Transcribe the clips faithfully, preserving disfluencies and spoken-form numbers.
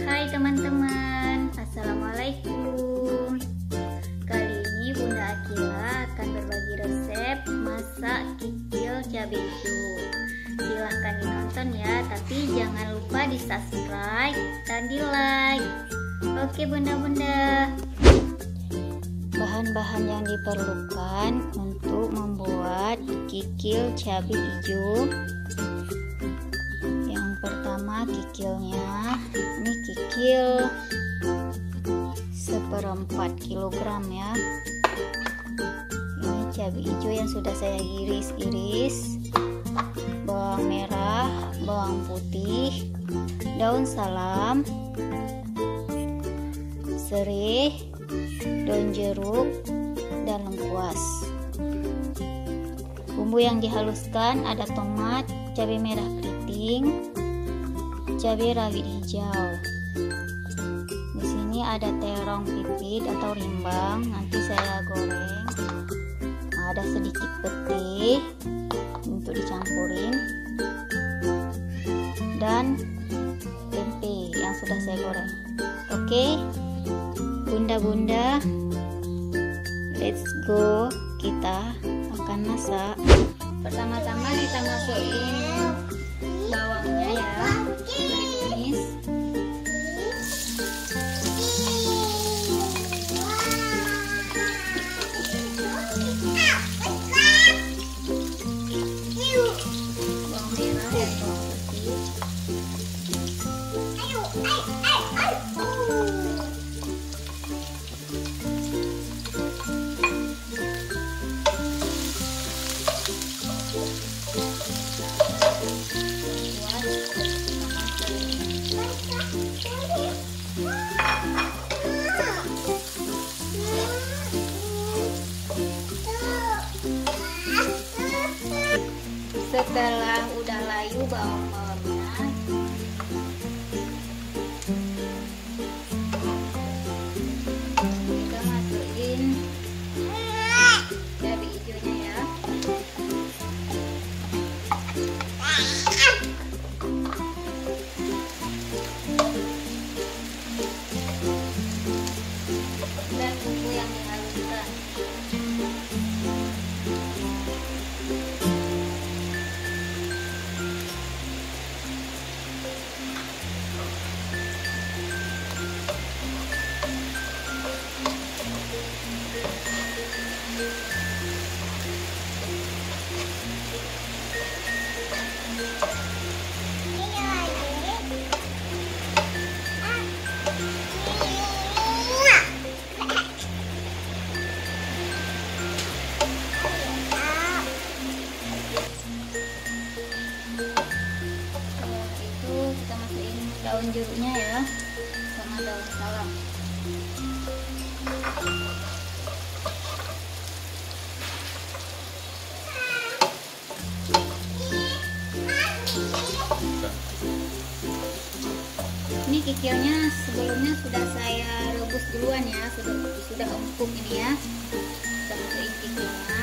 Hai teman-teman, assalamualaikum. Kali ini Bunda Akila akan berbagi resep masak kikil cabai hijau. Silahkan dinonton ya, tapi jangan lupa di subscribe dan di like. Oke bunda-bunda. Bahan-bahan yang diperlukan untuk membuat kikil cabai hijau. Yang pertama kikilnya, ini kikil seperempat kilogram ya. Ini cabai hijau yang sudah saya iris-iris, bawang merah, bawang putih, daun salam, serai, daun jeruk, dan lengkuas. Bumbu yang dihaluskan ada tomat, cabai merah keriting, cabai rawit hijau. Di sini ada terong pipit atau rimbang, nanti saya goreng. Ada sedikit pete untuk dicampurin, dan tempe yang sudah saya goreng. Oke, bunda-bunda, let's go, kita akan masak. Pertama-tama kita masukin bawangnya ya, tumis. Bawang merah dan bawang putih. Setelah udah layu bawang-bawangnya, kita masukin cabai hijaunya ya. Dan bumbu yang dihaluskan. Daun jeruknya ya, sama daun salam. Ini kikilnya sebelumnya sudah saya rebus duluan ya, sudah sudah empuk ini ya. Kita masukin kikilnya.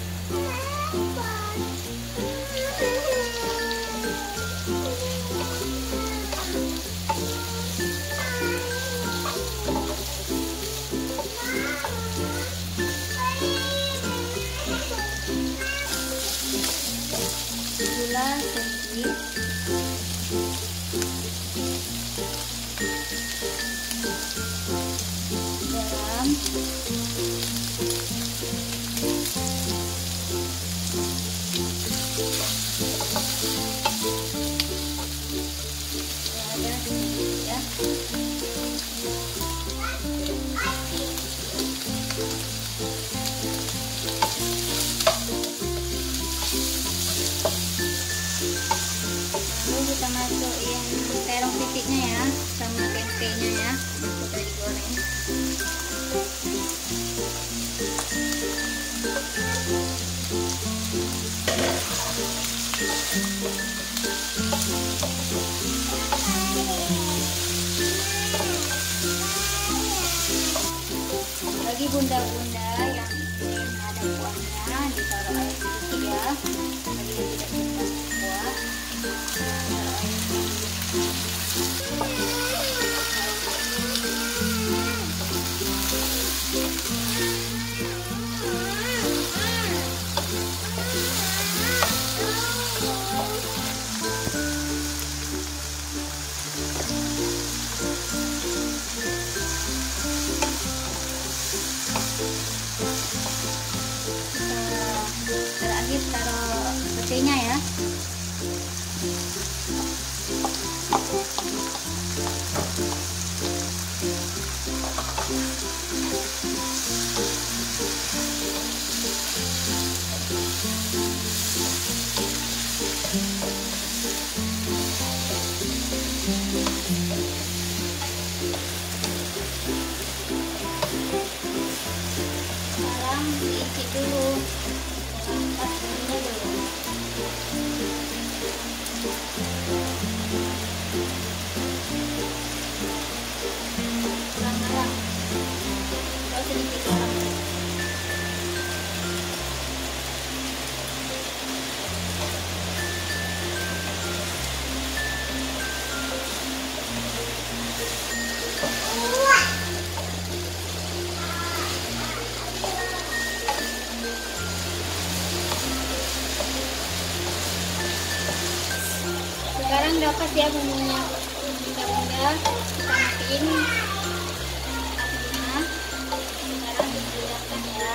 Gula sedikit, garam, ada sedikit ya. Kita masukin terong pipitnya ya, sama tempenya ya, yang sudah digoreng. Bagi bunda-bunda yang ingin ada kuahnya, ditaruh air sedikit ya, bagi yang tidak suka kuah. cabenya ya. Sekarang diisi dulu pasirnya dulu. Garam, terus sedikit garam. Sekarang udah pas ya bumbunya, bunda-bunda, kita matiin apinya. Sekarang digunakan ya.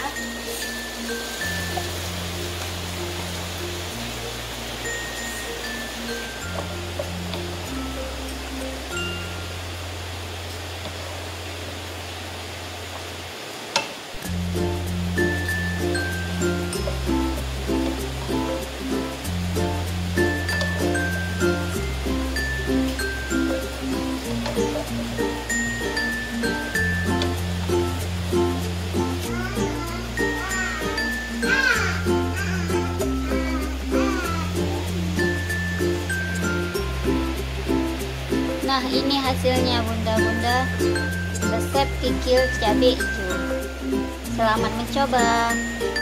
Nah, ini hasilnya bunda-bunda, resep kikil cabai hijau. Selamat mencoba.